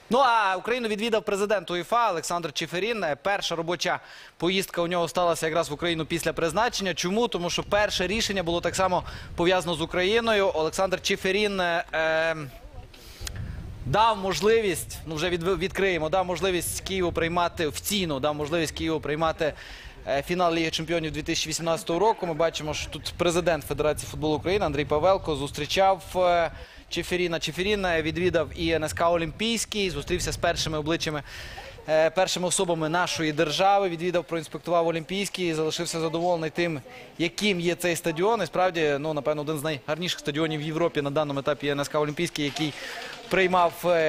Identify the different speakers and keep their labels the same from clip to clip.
Speaker 1: Ну, а Україну відвідав президент УЄФА Олександр Чеферін. Перша робоча поїздка у нього сталася якраз в Україну після призначення. Чому? Тому що перше рішення було так само пов'язано з Україною. Олександр Чеферін дав можливість, ну вже відкриємо, дав можливість Києву приймати офіційно, дав можливість Києву приймати фінал Ліги Чемпіонів 2018 року. Ми бачимо, що тут президент Федерації футболу України Андрій Павелко зустрічав Чеферіна. Чеферін відвідав і НСК Олімпійський, зустрівся з першими обличчями, першими особами нашої держави, відвідав, проінспектував Олімпійський і залишився задоволений тим, яким є цей стадіон. І справді, ну, напевно, один з найгарніших стадіонів в Європі на даному етапі НСК Олімпійський, який приймав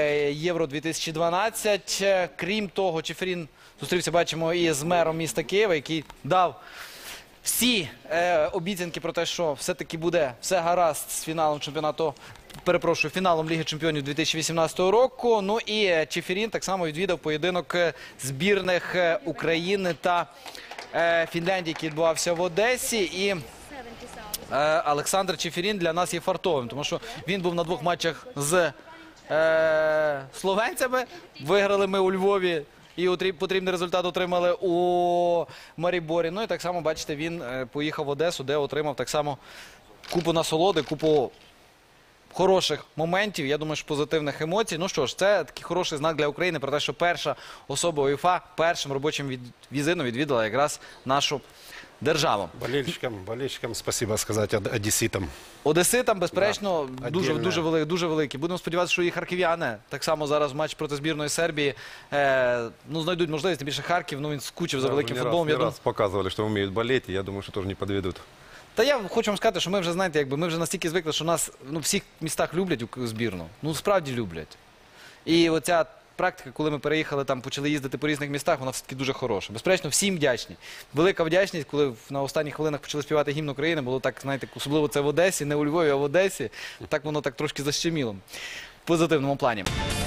Speaker 1: Євро-2012. Крім того, Чеферін зустрівся, бачимо, і з мером міста Києва, який дав всі обіцянки про те, що все-таки буде все гаразд з фіналом чемпіонату, перепрошую, фіналом Ліги Чемпіонів 2018 року. Ну і Чеферін так само відвідав поєдинок збірних України та Фінляндії, який відбувався в Одесі. І Олександр Чеферін для нас є фартовим, тому що він був на двох матчах з словенцями. Виграли ми у Львові. І потрібний результат отримали у Маріборі. Ну і так само, бачите, він поїхав в Одесу, де отримав так само купу насолоди, купу хороших моментів, я думаю, що позитивних емоцій. Ну що ж, це такий хороший знак для України про те, що перша особа УЄФА першим робочим візитом відвідала якраз нашу державу.
Speaker 2: Болельщикам спасибо сказати, одеситам.
Speaker 1: Одеситам, безперечно, дуже великі. Будемо сподіватися, що і харків'яни так само зараз в матч проти збірної Сербії знайдуть можливість, тим більше Харків, він скучив за великим футболом.
Speaker 3: Не раз показували, що вміють боліти, я думаю, що теж не підведуть.
Speaker 1: Та я хочу вам сказати, що ми вже, знаєте, ми вже настільки звикли, що нас в всіх містах люблять збірну. Ну, справді люблять. І оця практика, коли ми переїхали, там почали їздити по різних містах, вона все-таки дуже хороша. Безперечно, всім вдячні. Велика вдячність, коли на останніх хвилинах почали співати гімн України, було так, знаєте, особливо це в Одесі, не у Львові, а в Одесі. Так воно так трошки защеміло в позитивному плані.